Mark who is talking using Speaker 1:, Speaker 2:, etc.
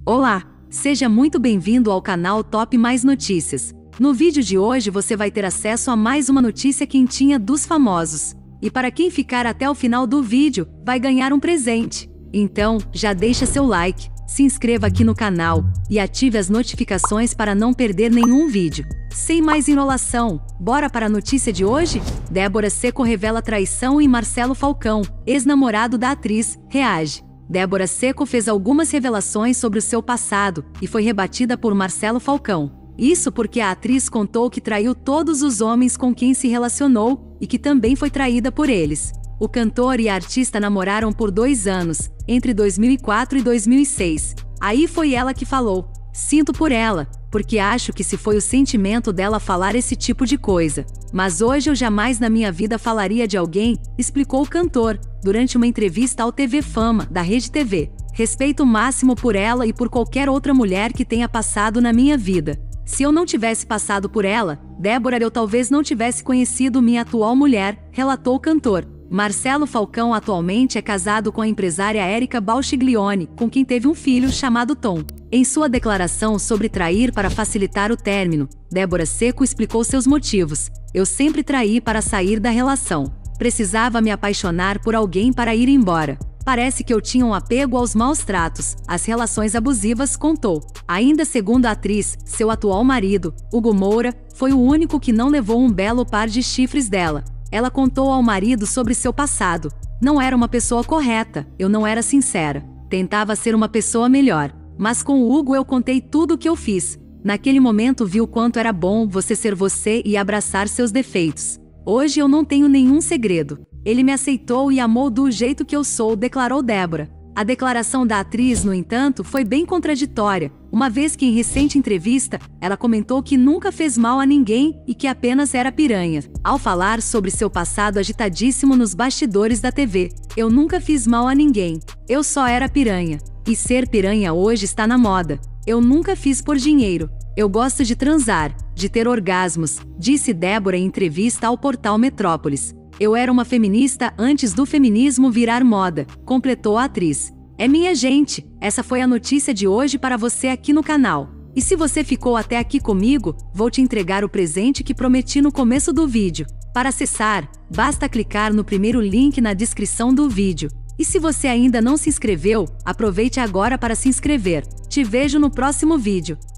Speaker 1: Olá, seja muito bem-vindo ao canal Top Mais Notícias. No vídeo de hoje você vai ter acesso a mais uma notícia quentinha dos famosos. E para quem ficar até o final do vídeo, vai ganhar um presente. Então, já deixa seu like, se inscreva aqui no canal e ative as notificações para não perder nenhum vídeo. Sem mais enrolação, bora para a notícia de hoje? Débora Seco revela traição em Marcelo Falcão, ex-namorado da atriz, reage. Débora Seco fez algumas revelações sobre o seu passado e foi rebatida por Marcelo Falcão. Isso porque a atriz contou que traiu todos os homens com quem se relacionou e que também foi traída por eles. O cantor e a artista namoraram por 2 anos, entre 2004 e 2006. Aí foi ela que falou: "Sinto por ela, porque acho que se foi o sentimento dela falar esse tipo de coisa. Mas hoje eu jamais na minha vida falaria de alguém", explicou o cantor, durante uma entrevista ao TV Fama, da Rede TV. "Respeito máximo por ela e por qualquer outra mulher que tenha passado na minha vida. Se eu não tivesse passado por ela, Débora, eu talvez não tivesse conhecido minha atual mulher", relatou o cantor. Marcelo Falcão atualmente é casado com a empresária Érica Balchiglione, com quem teve um filho chamado Tom. Em sua declaração sobre trair para facilitar o término, Débora Seco explicou seus motivos: "Eu sempre traí para sair da relação. Precisava me apaixonar por alguém para ir embora. Parece que eu tinha um apego aos maus tratos, às relações abusivas", contou. Ainda segundo a atriz, seu atual marido, Hugo Moura, foi o único que não levou um belo par de chifres dela. Ela contou ao marido sobre seu passado: "Não era uma pessoa correta, eu não era sincera. Tentava ser uma pessoa melhor. Mas com o Hugo eu contei tudo o que eu fiz. Naquele momento vi o quanto era bom você ser você e abraçar seus defeitos. Hoje eu não tenho nenhum segredo. Ele me aceitou e amou do jeito que eu sou", declarou Débora. A declaração da atriz, no entanto, foi bem contraditória, uma vez que em recente entrevista, ela comentou que nunca fez mal a ninguém e que apenas era piranha. Ao falar sobre seu passado agitadíssimo nos bastidores da TV: "Eu nunca fiz mal a ninguém. Eu só era piranha. E ser piranha hoje está na moda. Eu nunca fiz por dinheiro. Eu gosto de transar, de ter orgasmos", disse Débora em entrevista ao portal Metrópolis. "Eu era uma feminista antes do feminismo virar moda", completou a atriz. É minha gente, essa foi a notícia de hoje para você aqui no canal. E se você ficou até aqui comigo, vou te entregar o presente que prometi no começo do vídeo. Para acessar, basta clicar no primeiro link na descrição do vídeo. E se você ainda não se inscreveu, aproveite agora para se inscrever. Te vejo no próximo vídeo.